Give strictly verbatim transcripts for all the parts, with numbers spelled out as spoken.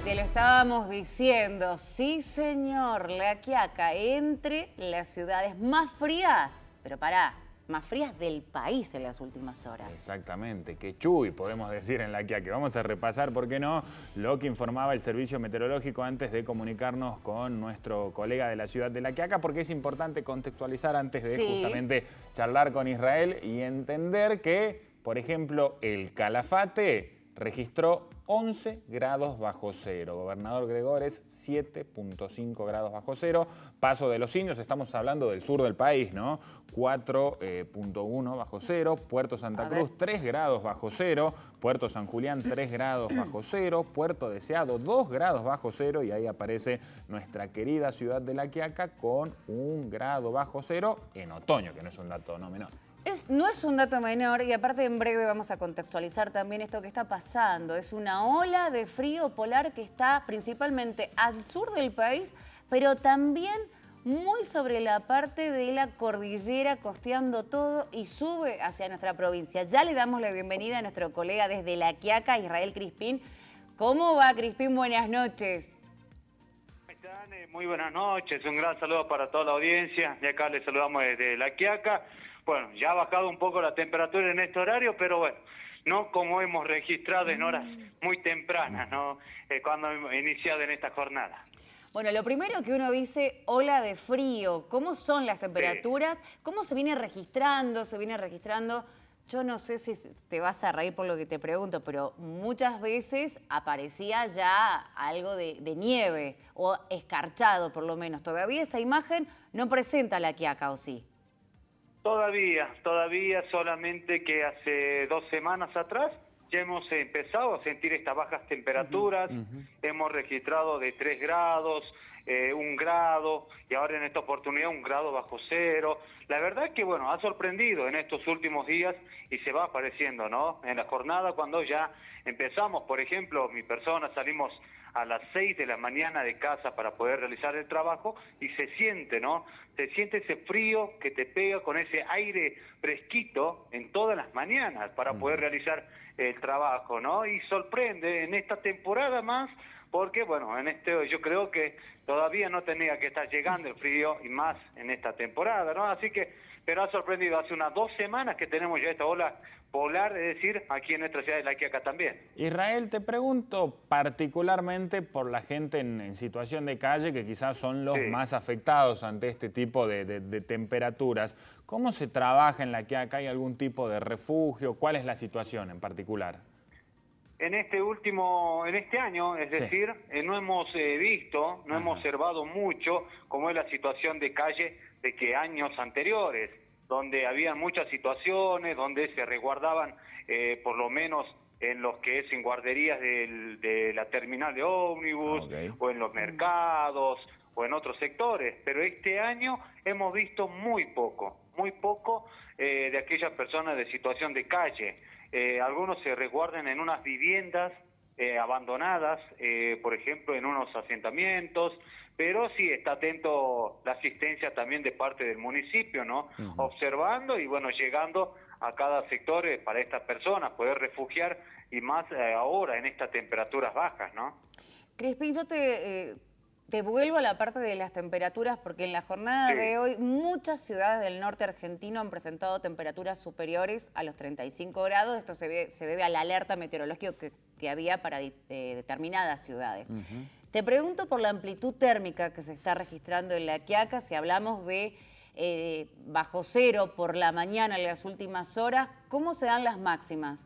te lo estábamos diciendo, sí señor, La Quiaca, entre las ciudades más frías, pero pará, más frías del país en las últimas horas. Exactamente, que chuy podemos decir en La Quiaca. Vamos a repasar, ¿por qué no?, lo que informaba el Servicio Meteorológico antes de comunicarnos con nuestro colega de la ciudad de La Quiaca, porque es importante contextualizar antes de sí. justamente charlar con Israel y entender que, por ejemplo, el Calafate registró once grados bajo cero. Gobernador Gregores, siete punto cinco grados bajo cero. Paso de los Indios, estamos hablando del sur del país, ¿no? cuatro punto uno bajo cero. Puerto Santa Cruz, tres grados bajo cero. Puerto San Julián, tres grados bajo cero. Puerto Deseado, dos grados bajo cero. Y ahí aparece nuestra querida ciudad de La Quiaca con un grado bajo cero en otoño, que no es un dato no menor. Es, no es un dato menor y aparte en breve vamos a contextualizar también esto que está pasando. Es una ola de frío polar que está principalmente al sur del país, pero también muy sobre la parte de la cordillera, costeando todo y sube hacia nuestra provincia. Ya le damos la bienvenida a nuestro colega desde La Quiaca, Israel Crispín. ¿Cómo va, Crispín? Buenas noches. ¿Cómo están? Eh, muy buenas noches, un gran saludo para toda la audiencia. De acá les saludamos desde La Quiaca. Bueno, ya ha bajado un poco la temperatura en este horario, pero bueno, no como hemos registrado en horas muy tempranas, ¿no? Eh, cuando hemos iniciado en esta jornada. Bueno, lo primero que uno dice, ola de frío. ¿Cómo son las temperaturas? Sí. ¿Cómo se viene registrando? Se viene registrando, yo no sé si te vas a reír por lo que te pregunto, pero muchas veces aparecía ya algo de, de nieve o escarchado por lo menos. Todavía esa imagen no presenta La Quiaca, ¿o sí? Todavía, todavía, solamente que hace dos semanas atrás ya hemos empezado a sentir estas bajas temperaturas, uh-huh, uh-huh. Hemos registrado de tres grados, eh, un grado, y ahora en esta oportunidad un grado bajo cero. La verdad que, bueno, ha sorprendido en estos últimos días y se va apareciendo, ¿no? En la jornada cuando ya empezamos, por ejemplo, mi persona salimos a las seis de la mañana de casa para poder realizar el trabajo y se siente, ¿no? Se siente ese frío que te pega con ese aire fresquito en todas las mañanas para poder realizar el trabajo, ¿no? Y sorprende en esta temporada más porque, bueno, en este yo creo que todavía no tenía que estar llegando el frío y más en esta temporada, ¿no? Así que, pero ha sorprendido, hace unas dos semanas que tenemos ya esta ola polar, es decir, aquí en nuestra ciudad de La Quiaca también. Israel, te pregunto particularmente por la gente en, en situación de calle, que quizás son los sí. más afectados ante este tipo de, de, de temperaturas. ¿Cómo se trabaja en La Quiaca? ¿Hay algún tipo de refugio? ¿Cuál es la situación en particular? En este último, en este año, es decir, sí. eh, no hemos eh, visto, no Ajá. hemos observado mucho cómo es la situación de calle de que años anteriores, donde había muchas situaciones, donde se resguardaban, eh, por lo menos en los que es en guarderías del, de la terminal de ómnibus, okay. o en los mercados, o en otros sectores. Pero este año hemos visto muy poco, muy poco eh, de aquellas personas de situación de calle. Eh, algunos se resguardan en unas viviendas eh, abandonadas, eh, por ejemplo, en unos asentamientos, pero sí está atento la asistencia también de parte del municipio, ¿no? Uh-huh. Observando y, bueno, llegando a cada sector eh, para estas personas, poder refugiar, y más eh, ahora en estas temperaturas bajas, ¿no? Crispín, yo te, eh, te vuelvo a la parte de las temperaturas, porque en la jornada sí. de hoy muchas ciudades del norte argentino han presentado temperaturas superiores a los treinta y cinco grados. Esto se, ve, se debe a la alerta meteorológica que, que había para de, de determinadas ciudades. Uh-huh. Te pregunto por la amplitud térmica que se está registrando en La Quiaca, si hablamos de eh, bajo cero por la mañana en las últimas horas, ¿cómo se dan las máximas?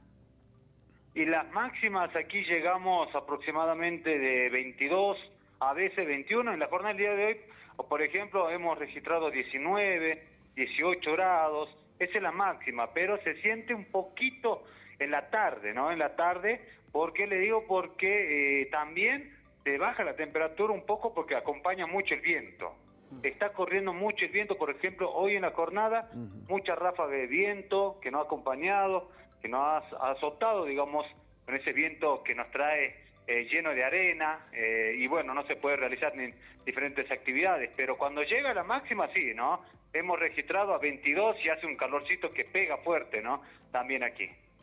Y las máximas aquí llegamos aproximadamente de veintidós, a veces veintiuno, en la jornada del día de hoy, o por ejemplo, hemos registrado diecinueve, dieciocho grados, esa es la máxima, pero se siente un poquito en la tarde, ¿no? En la tarde, ¿por qué le digo? Porque eh, también se baja la temperatura un poco porque acompaña mucho el viento. Está corriendo mucho el viento, por ejemplo, hoy en la jornada, uh-huh. mucha ráfaga de viento que nos ha acompañado, que nos ha azotado, digamos, con ese viento que nos trae eh, lleno de arena, eh, y bueno, no se puede realizar ni diferentes actividades, pero cuando llega la máxima, sí, ¿no? Hemos registrado a veintidós y hace un calorcito que pega fuerte, ¿no? También aquí.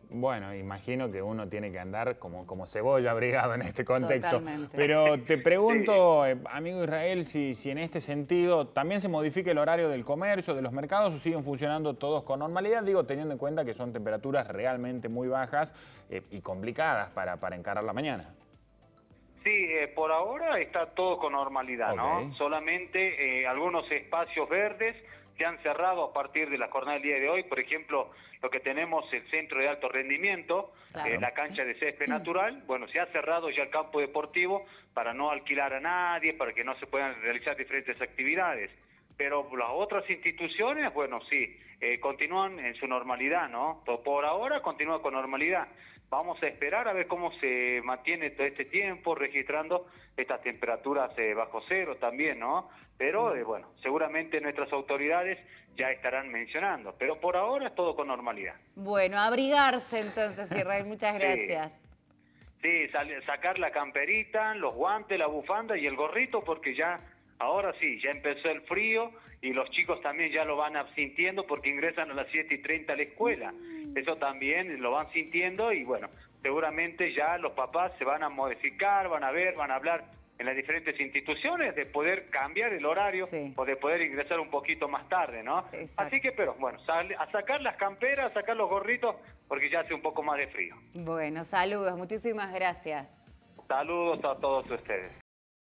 Bueno, imagino que uno tiene que andar como, como cebolla abrigado en este contexto. Totalmente. Pero te pregunto, eh, amigo Israel, si, si en este sentido también se modifica el horario del comercio, de los mercados, o siguen funcionando todos con normalidad, digo, teniendo en cuenta que son temperaturas realmente muy bajas eh, y complicadas para, para encarar la mañana. Sí, eh, por ahora está todo con normalidad, Ok. ¿no? Solamente eh, algunos espacios verdes se han cerrado a partir de la jornada del día de hoy. Por ejemplo, lo que tenemos el centro de alto rendimiento, Claro. eh, la cancha de césped natural, bueno, se ha cerrado ya el campo deportivo para no alquilar a nadie, para que no se puedan realizar diferentes actividades. Pero las otras instituciones, bueno, sí, eh, continúan en su normalidad, ¿no? Por ahora continúa con normalidad. Vamos a esperar a ver cómo se mantiene todo este tiempo registrando estas temperaturas eh, bajo cero también, ¿no? Pero, eh, bueno, seguramente nuestras autoridades ya estarán mencionando. Pero por ahora es todo con normalidad. Bueno, abrigarse entonces, Israel, muchas gracias. Sí, sal- sacar la camperita, los guantes, la bufanda y el gorrito, porque ya, ahora sí, ya empezó el frío y los chicos también ya lo van sintiendo porque ingresan a las siete y treinta a la escuela. Eso también lo van sintiendo y bueno, seguramente ya los papás se van a modificar, van a ver, van a hablar en las diferentes instituciones de poder cambiar el horario Sí. o de poder ingresar un poquito más tarde, ¿no? Exacto. Así que, pero bueno, sal- a sacar las camperas, a sacar los gorritos, porque ya hace un poco más de frío. Bueno, saludos, muchísimas gracias. Saludos a todos ustedes.